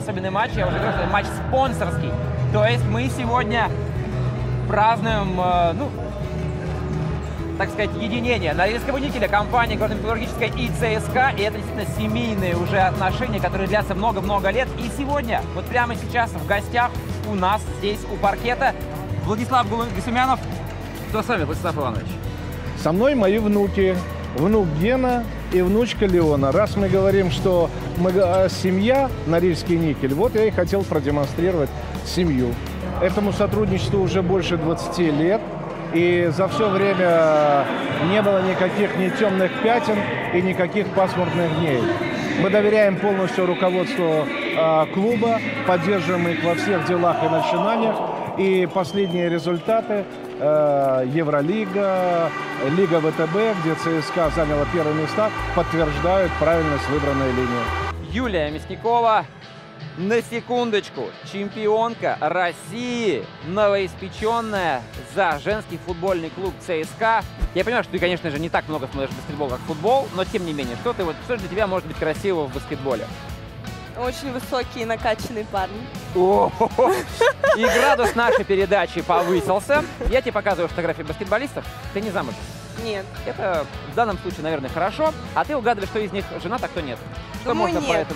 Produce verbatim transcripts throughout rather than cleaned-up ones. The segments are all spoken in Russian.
особенный матч, я уже говорю, что это матч спонсорский. То есть мы сегодня празднуем, э, ну, так сказать, единение норильского никеля, компании горно-металлургической и ЦСКА. И это действительно семейные уже отношения, которые длятся много-много лет. И сегодня, вот прямо сейчас в гостях у нас здесь, у паркета, Владислав Гасумянов. Кто с вами, Владислав Иванович? Со мной мои внуки. Внук Гена и внучка Леона. Раз мы говорим, что мы, э, семья Норильский никель, вот я и хотел продемонстрировать семью. Этому сотрудничеству уже больше двадцати лет. И за все время не было никаких ни темных пятен и никаких пасмурных дней. Мы доверяем полностью руководству э, клуба, поддерживаем их во всех делах и начинаниях. И последние результаты э, Евролига, Лига ВТБ, где ЦСКА заняла первые места, подтверждают правильность выбранной линии. Юлия Мясникова, на секундочку, чемпионка России, новоиспеченная за женский футбольный клуб ЦСКА. Я понимаю, что ты, конечно же, не так много смотришь баскетбол, как футбол, но тем не менее, что ты вот, что для тебя может быть красивого в баскетболе? Очень высокие накачанные парни. О-хо-хо. И градус нашей передачи повысился. Я тебе показываю фотографии баскетболистов. Ты не замужем? Нет. Это в данном случае, наверное, хорошо. А ты угадываешь, что из них женат, а кто нет. Что Думаю, можно нет. поэтому?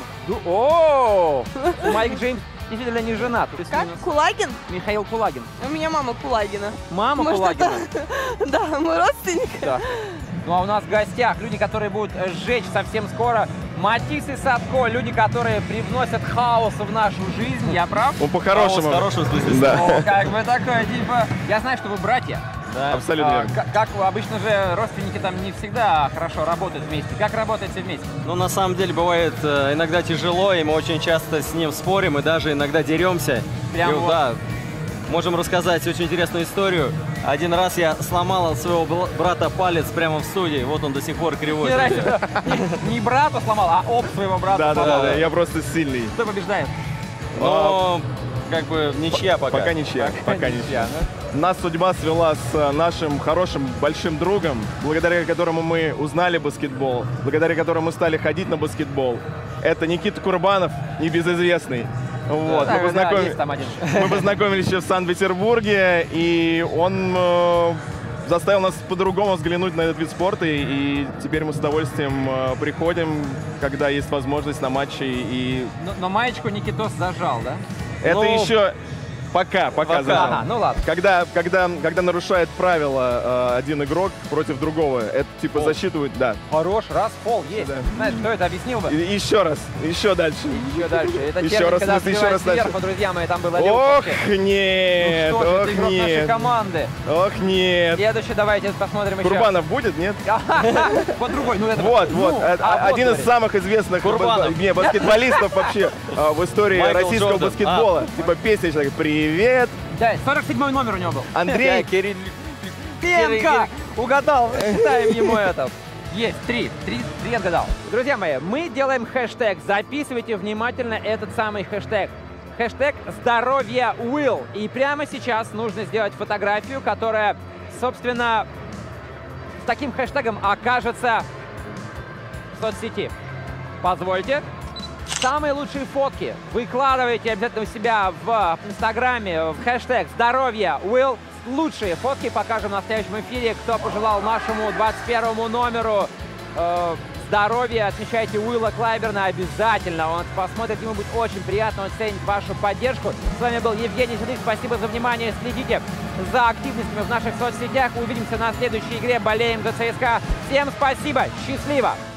О, Майк Джеймс действительно не женат. Как? Кулагин? Михаил Кулагин. У меня мама Кулагина. Мама Может, Кулагина? это- Да, мой родственник. Да. Ну а у нас в гостях люди, которые будут сжечь совсем скоро Матис и Садко, люди, которые привносят хаос в нашу жизнь. Я прав? Он по-хорошему. Хорошего смысле. Да. О, как бы такое, типа... Я знаю, что вы братья. Да. Абсолютно А, верно. как, как обычно же родственники там не всегда хорошо работают вместе. Как работаете вместе? Ну, на самом деле, бывает э, иногда тяжело, и мы очень часто с ним спорим, и даже иногда деремся. Прям И, вот. Да, можем рассказать очень интересную историю. Один раз я сломал от своего бл- брата палец прямо в студии, вот он до сих пор кривой. Не, разница. Не- не брату сломал, а об своего брата Да, да, сломал. да, да, я просто сильный. Кто побеждает? Но, как бы, ничья пока. Пока ничья, пока ничья. Ничья, Нас судьба свела с э, нашим хорошим большим другом, благодаря которому мы узнали баскетбол, благодаря которому мы стали ходить на баскетбол. Это Никита Курбанов, небезызвестный. Вот, Да, мы, да, познаком- есть там один. мы познакомились еще в Санкт-Петербурге, и он э, заставил нас по-другому взглянуть на этот вид спорта, и, и теперь мы с удовольствием э, приходим, когда есть возможность на матчи. И Но, но маечку Никитос зажал, да? это Ну, еще пока, пока, пока. зажал. Ага, ну ладно. Когда, когда, когда нарушает правила э, один игрок против другого, это типа Фол. засчитывают, да. Хорош, раз, фол, есть. Да. Знаешь, кто это объяснил бы? И, и еще раз, еще дальше. Еще дальше. Это Еще термин, раз, когда в смысле, еще сбиваешь раз дальше. сверху, друзья мои, там было Ох, левый нет, Ну что же, ох, это игрок нашей нет, команды. ох, нет. Следующий, давайте посмотрим еще. Курбанов будет, нет? Вот другой, ну это... Вот, ну, вот, э, а вот, один из говорит. самых известных Курбанов. бас- не, баскетболистов вообще э, в истории Майкл российского Джордан. баскетбола. Типа песня человек, привет, Да, сорок седьмой номер у него был. Андрей. Кирилл. Пенка! Угадал, считаем ему это. Есть, три. Три, три отгадал. Друзья мои, мы делаем хэштег. Записывайте внимательно этот самый хэштег. Хэштег «Здоровье Will». И прямо сейчас нужно сделать фотографию, которая, собственно, с таким хэштегом окажется в соцсети. Позвольте. Самые лучшие фотки выкладывайте обязательно у себя в Инстаграме в хэштег «Здоровье Will». Лучшие фотки покажем на следующем эфире. Кто пожелал нашему двадцать первому номеру э, здоровья, отмечайте Уилла Клайберна обязательно. Он посмотрит, ему будет очень приятно, он ценит вашу поддержку. С вами был Евгений Седых. Спасибо за внимание. Следите за активностями в наших соцсетях. Увидимся на следующей игре. Болеем за ЦСКА. Всем спасибо. Счастливо.